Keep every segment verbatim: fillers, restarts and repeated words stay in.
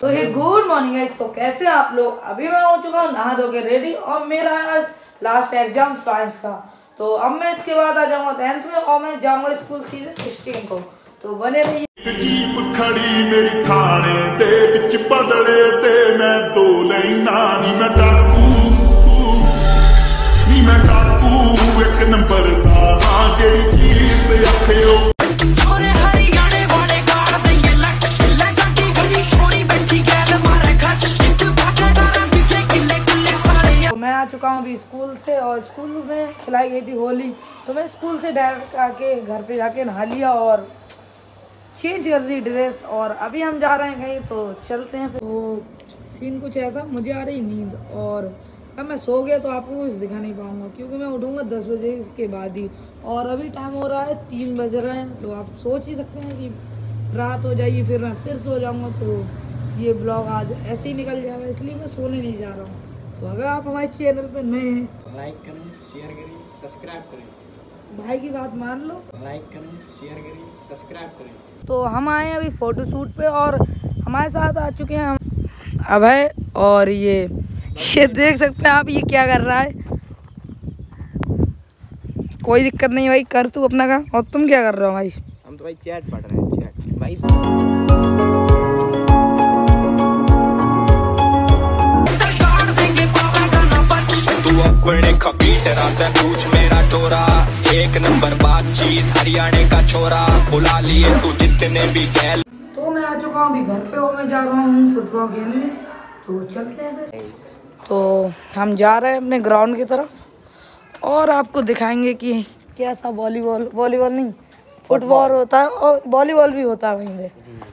तो ये good morning guys. तो कैसे हैं आप लोग? अभी मैं हो चुका हूँ नहा धो के रेडी और मेरा आज लास्ट एग्जाम साइंस का। तो अब मैं इसके बाद आ जाऊंगा टेंथ में और मैं जाऊंगा स्कूल सीधे सिक्सटीन को। तो बने रहिए। जीप खड़ी मेरी थाने दे विच बदले ते मैं दो लेना नी मैं डाकू नी मैं डाकू एक नंबर दा हां जेड़ी चीज ते अखियो छोरे हरियाणे वाले गाड़ देंगे लट ले गाड़ी घड़ी छोरी बैठी गैल मारे खच एक बाटा डारा पीछे किले किले सारे। तो मैं आ चुका हूँ अभी स्कूल से और स्कूल में खिलाई गई थी होली। तो मैं स्कूल से डायरेक्ट आके घर पे जाके नहा लिया और चेंज कर दी ड्रेस और अभी हम जा रहे हैं कहीं। तो चलते हैं। तो सीन कुछ ऐसा, मुझे आ रही नींद और अब मैं सो गया तो आपको कुछ दिखा नहीं पाऊंगा क्योंकि मैं उठूंगा दस बजे के बाद ही और अभी टाइम हो रहा है तीन बज रहे हैं। तो आप सोच ही सकते हैं कि रात हो जाएगी फिर मैं फिर सो जाऊंगा। तो ये ब्लॉग आज ऐसे ही निकल जाएगा, इसलिए मैं सोने नहीं जा रहा हूँ। तो अगर आप हमारे चैनल पर नए हैं लाइक करें, शेयर करें, सब्सक्राइब करें। भाई की बात मान लो, लाइक करें, शेयर करें, सब्सक्राइब करें। तो हम आए हैं अभी फ़ोटो शूट पे और हमारे साथ आ चुके हैं हम अभय और ये ये देख सकते हैं आप ये क्या कर रहा है। कोई दिक्कत नहीं भाई, कर तू अपना काम। और तुम क्या कर रहे हो भाई? हम तो भाई चैट पढ़ रहे हैं, चैट भाई। तू अपने खपीटरा ते पूछ मेरा टोरा एक नंबर बातचीत हरियाणे का छोरा बुला लिए तू जितने भी गैल। तो मैं आ चुका हूँ अभी घर पे और मैं जा रहा हूँ फुटबॉल खेलने। तो चलते हैं फिर। तो हम जा रहे हैं अपने ग्राउंड की तरफ और आपको दिखाएंगे कि कैसा वॉलीबॉल वॉलीबॉल नहीं फुटबॉल होता है और वॉलीबॉल भी होता है वहीं पे।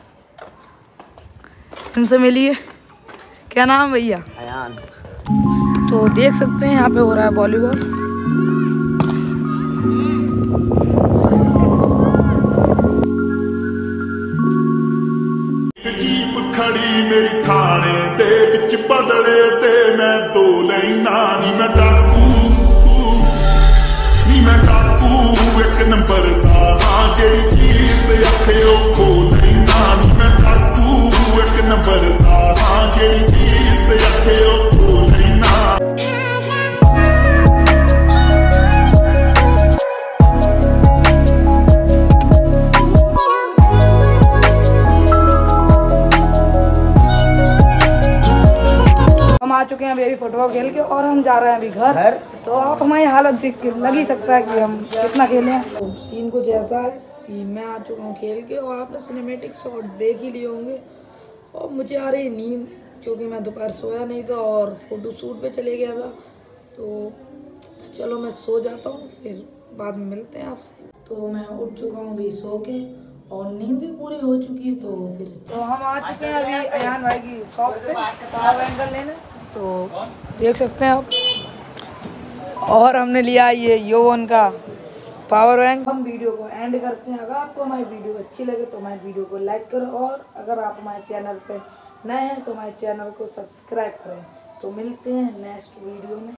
इनसे मिलिए। क्या नाम भैया? अयान। तो देख सकते हैं यहाँ पे हो रहा है वॉलीबॉल। जीप खड़ी मेरी थाने दे विच बदले ते मैं दो लेना नी मैं डाकू नी मैं डाकू एक नंबर दा हां जेड़ी चीज ते अखियो खो लेना नी मैं डाकू एक नंबर दा हां जेड़ी चीज ते अखियो खो लेना। हम आ चुके हैं अभी अभी फुटबॉल खेल के और हम जा रहे हैं अभी घर। घर? तो आप हमारी हालत देख के लग ही सकता है कि हम कितना खेले हैं। तो सीन कुछ ऐसा है कि मैं आ चुका हूँ खेल के और आपने सिनेमैटिक शॉट देख ही लिए होंगे और मुझे आ रही नींद क्योंकि मैं दोपहर सोया नहीं था और फोटो शूट पे चले गया था। तो चलो मैं सो जाता हूँ, फिर बाद में मिलते हैं आपसे। तो मैं उठ चुका हूँ अभी सो के और नींद भी पूरी हो चुकी है। तो फिर तो हम आ चुके हैं अभी अयान भाई की शॉप पे पावर एंगल लेने। तो देख सकते हैं आप और हमने लिया ये योवन का पावर बैंक। हम वीडियो को एंड करते हैं। अगर आपको हमारी वीडियो अच्छी लगे तो हमारी वीडियो को लाइक करो और अगर आप हमारे चैनल पे नए हैं तो हमारे चैनल को सब्सक्राइब करें। तो मिलते हैं नेक्स्ट वीडियो में।